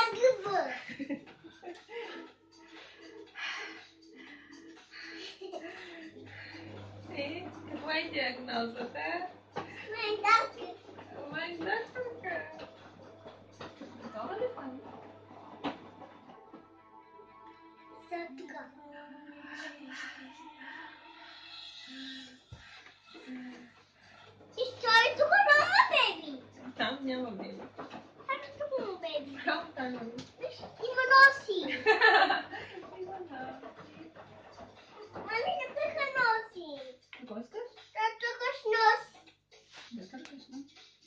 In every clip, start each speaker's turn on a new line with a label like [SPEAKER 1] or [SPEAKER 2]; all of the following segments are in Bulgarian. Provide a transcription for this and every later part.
[SPEAKER 1] Sim, какой диагноз это? Мать доктора. Готова ли память? Там не было baby. Calma, tá, meu. Gostas? Gostas, não?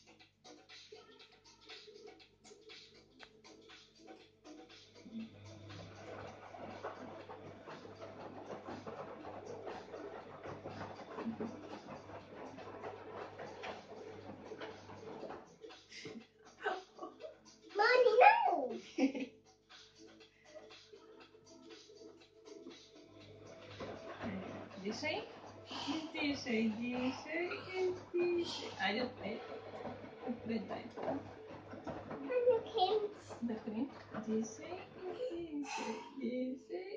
[SPEAKER 1] Дыши. Дыши, дыши, дыши. Айде отпред. Отпред, дай. Да, хрен. Дыши, дыши, дыши.